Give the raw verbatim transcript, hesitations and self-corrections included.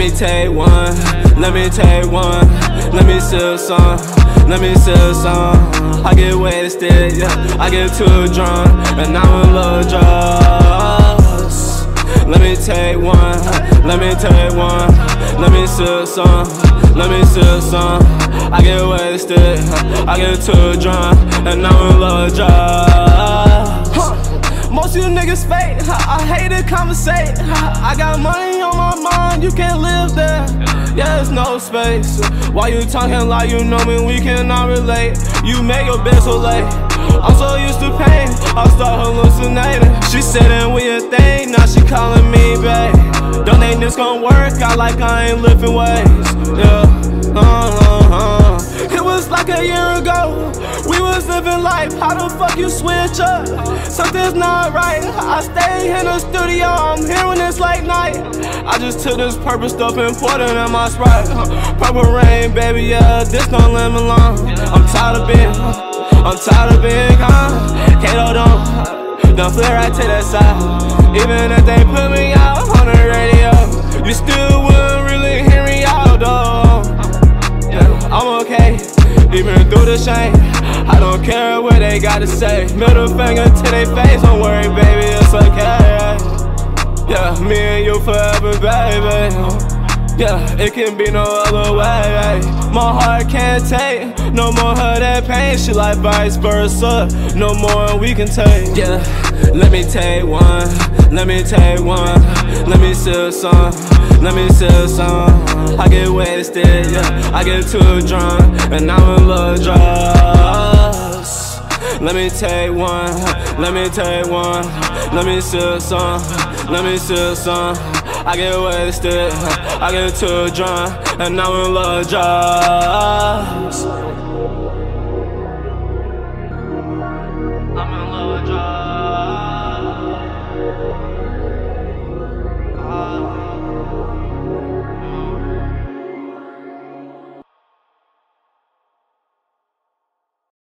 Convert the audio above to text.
me take one, let me take one, let me sip some, let me sip some. I get wasted, yeah, I get too drunk, and I'm in love with drugs. Let me take one, let me take one, let me sip some, let me sip some. I get wasted, I get too drunk, and I'm in love with drugs. Huh. Most of you niggas fake, I hate to conversate. I got money on my mind, you can't live there. Yeah, there's no space. Why you talking like you know me, we cannot relate. You make your bed so late, I'm so used to pain, I start hallucinating. She said that we a thing, now she calling me babe. Don't think this gon' work, I like I ain't lifting weights. Yeah, uh-huh. It was like a year ago, we was living life, how the fuck you switch up? Something's not right, I stay in the studio, I'm here when it's late night. I just took this purple stuff and poured it in my Sprite. Purple rain, baby, yeah, this don't let me alone. I'm tired of being, I'm tired of being gone. Kado don't, don't flare right to that side. Even if they put me out on the radio, you still wouldn't really hear me out though. Yeah, I'm okay, even through the shame. I don't care what they gotta say. Middle finger to their face, don't worry baby, it's okay. Yeah, me and you forever baby. Yeah, it can be no other way. My heart can't take no more of that pain. She like vice versa, no more we can take. Yeah, let me take one, let me take one, let me sip some, let me sip some. I get wasted, yeah, I get too drunk, and I'm in love with drugs. Let me take one, let me take one, let me sip some, let me sip some. I get wasted, I get too drunk, and I'm in love with drugs.